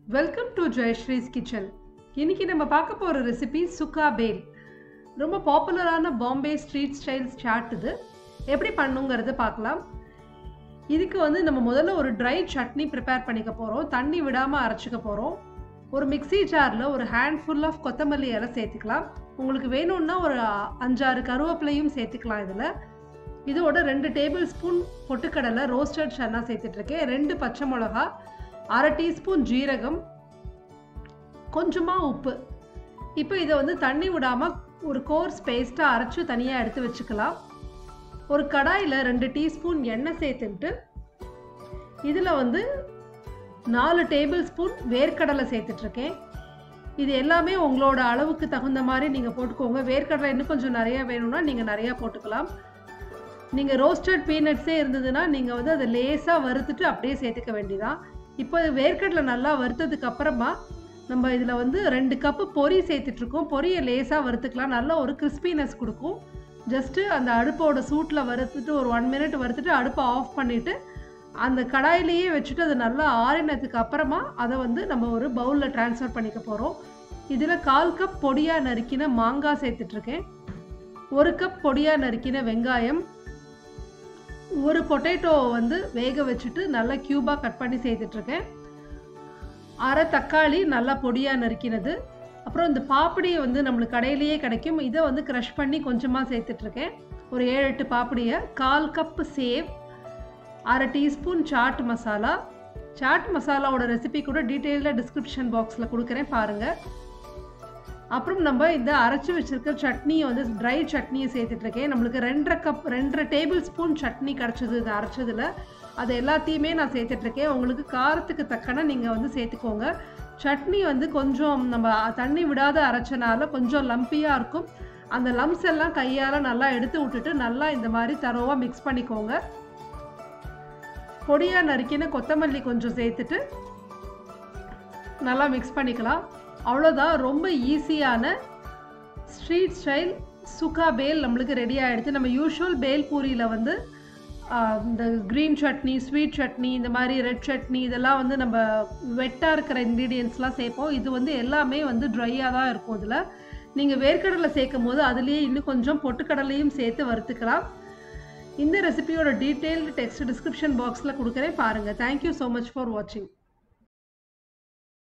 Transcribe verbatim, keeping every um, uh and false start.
Welcome to Jeyashris kitchen. இன்னைக்கு நம்ம பார்க்க போற ரெசிபி Sukha Bhel. ரொம்ப பாப்புலரான பாம்பே ஸ்ட்ரீட் ஸ்டைல் சாட் இது. எப்படி பண்ணுங்கிறத பார்க்கலாம். இதுக்கு வந்து நம்ம முதல்ல ஒரு dry chutney prepare பண்ணிக்க போறோம். தண்ணி விடாம அரைச்சுக்க போறோம். ஒரு மிக்ஸி ஜார்ல ஒரு handful of கொத்தமல்லி இலை சேர்த்துக்கலாம். உங்களுக்கு வேணும்னா ஒரு அஞ்சு ஆறு கருவேப்பிலையும் சேர்த்துக்கலாம் இதுல. இதோட ரெண்டு டேபிள் ஸ்பூன் பொட்டுக்கடலை roasted chana சேர்த்துட்டு இருக்கேன். ரெண்டு பச்சை மிளகாய், அரை டீஸ்பூன் ஜீரகம், கொஞ்சமாக உப்பு. இப்போ இதை வந்து தண்ணி விடாமல் ஒரு கோர்ஸ் பேஸ்ட்டாக அரைச்சி தனியாக எடுத்து வச்சுக்கலாம். ஒரு கடாயில் ரெண்டு டீஸ்பூன் எண்ணெய் சேர்த்துட்டு இதில் வந்து நாலு டேபிள் ஸ்பூன் வேர்க்கடலை சேர்த்துட்ருக்கேன். இது எல்லாமே உங்களோட அளவுக்கு தகுந்த மாதிரி நீங்கள் போட்டுக்கோங்க. வேர்க்கடலை இன்னும் கொஞ்சம் நிறையா வேணும்னா நீங்கள் நிறையா போட்டுக்கலாம். நீங்கள் ரோஸ்டட் பீனட்ஸே இருந்ததுன்னா நீங்கள் வந்து அதை லேசாக வறுத்துட்டு அப்படியே சேர்த்துக்க வேண்டியதான். இப்போ வேர்க்கடலை நல்லா வறுத்ததுக்கு அப்புறமா நம்ம இதில் வந்து ரெண்டு கப்பு பொரி சேர்த்துட்ருக்கோம். பொரியை லேசாக வறுத்துக்கலாம். நல்ல ஒரு கிறிஸ்பினஸ் கொடுக்கும். ஜஸ்ட்டு அந்த அடுப்போட சூட்டில் வறுத்துட்டு ஒரு ஒன் மினிட் வறுத்துட்டு அடுப்பை ஆஃப் பண்ணிவிட்டு அந்த கடாயிலேயே வச்சுட்டு அது நல்லா ஆறினதுக்கு அப்புறமா அதை வந்து நம்ம ஒரு பவுலில் ட்ரான்ஸ்ஃபர் பண்ணிக்க போகிறோம். இதில் கால் கப் பொடியாக நறுக்கின மாங்காய் சேர்த்துட்ருக்கேன். ஒரு கப் பொடியாக நறுக்கின வெங்காயம், ஒரு பொட்டேட்டோவை வந்து வேக வச்சுட்டு நல்லா க்யூபாக கட் பண்ணி சேர்த்துட்ருக்கேன். அரை தக்காளி நல்லா பொடியாக நறுக்கினது. அப்புறம் இந்த பாப்படியை வந்து நம்மளுக்கு கடையிலேயே கிடைக்கும். இதை வந்து க்ரஷ் பண்ணி கொஞ்சமாக சேர்த்துட்ருக்கேன். ஒரு ஏழு எட்டு பாப்படியை, கால் கப்பு சேவ், அரை டீஸ்பூன் சாட் மசாலா. சாட் மசாலாவோட ரெசிபி கூட டீட்டெயில்டாக டிஸ்கிரிப்ஷன் பாக்ஸில் கொடுக்குறேன் பாருங்கள். அப்புறம் நம்ம இந்த அரைச்சி வச்சுருக்க சட்னியை வந்து ட்ரை சட்னியை சேர்த்துட்ருக்கேன். நம்மளுக்கு ரெண்டரை கப் ரெண்டரை டேபிள் ஸ்பூன் சட்னி கிடச்சிது இது அரைச்சதில். அது எல்லாத்தையுமே நான் சேர்த்துட்ருக்கேன். உங்களுக்கு காரத்துக்கு தக்கன நீங்கள் வந்து சேர்த்துக்கோங்க. சட்னி வந்து கொஞ்சம் நம்ம தண்ணி விடாத அரைச்சனால கொஞ்சம் லம்பியாக இருக்கும். அந்த லம்ஸ் எல்லாம் கையால் நல்லா எடுத்து விட்டுட்டு நல்லா இந்த மாதிரி தரோவாக மிக்ஸ் பண்ணிக்கோங்க. பொடியாக நறுக்கின கொத்தமல்லி கொஞ்சம் சேர்த்துட்டு நல்லா மிக்ஸ் பண்ணிக்கலாம். அவ்வளோதான். ரொம்ப ஈஸியான ஸ்ட்ரீட் ஸ்டைல் சுக்கா பேல் நம்மளுக்கு ரெடி ஆகிடுது. நம்ம யூஷுவல் பேல் பூரியில் வந்து இந்த க்ரீன் சட்னி, ஸ்வீட் சட்னி, இந்த மாதிரி ரெட் சட்னி இதெல்லாம் வந்து நம்ம வெட்டாக இருக்கிற இன்க்ரீடியன்ட்ஸ்லாம் சேர்ப்போம். இது வந்து எல்லாமே வந்து ட்ரையாக தான் இருக்கும். இதில் நீங்கள் வேர்க்கடலை சேர்க்கும் போது அதுலேயே இன்னும் கொஞ்சம் பொட்டுக்கடலையும் சேர்த்து வறுத்துக்கலாம். இந்த ரெசிபியோட டீட்டெயில்டு டெக்ஸ்ட் டிஸ்கிரிப்ஷன் பாக்ஸில் கொடுக்குறேன் பாருங்கள். தேங்க்யூ ஸோ மச் ஃபார் வாட்சிங்.